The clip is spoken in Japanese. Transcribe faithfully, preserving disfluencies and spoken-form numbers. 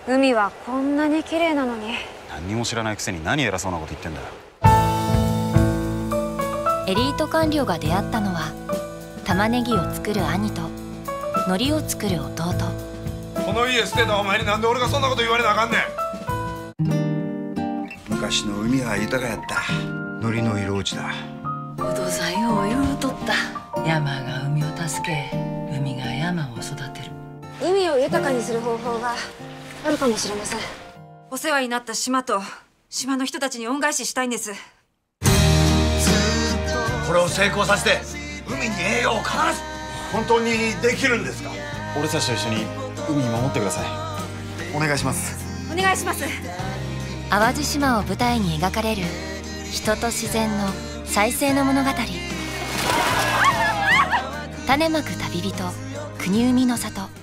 海はこんなに綺麗なのに。 何にも知らないくせに何偉そうなこと言ってんだよ。 エリート官僚が出会ったのは玉ねぎを作る兄と海苔を作る弟。 この家捨てたお前になんで俺がそんなこと言われなあかんねん。 昔の海は豊かやった。海苔の色落ちだ。 お父さんよう言うとった。山が海を助け、海が山を育てる。 海を豊かにする方法があるかもしれません。 お世話になった島と島の人たちに恩返ししたいんです。 これを成功させて海に栄養を必ず。本当にできるんですか？ 俺たちと一緒に海守ってください。お願いします。 お願いします。 淡路島を舞台に描かれる人と自然の再生の物語。種まく旅人国生みの里。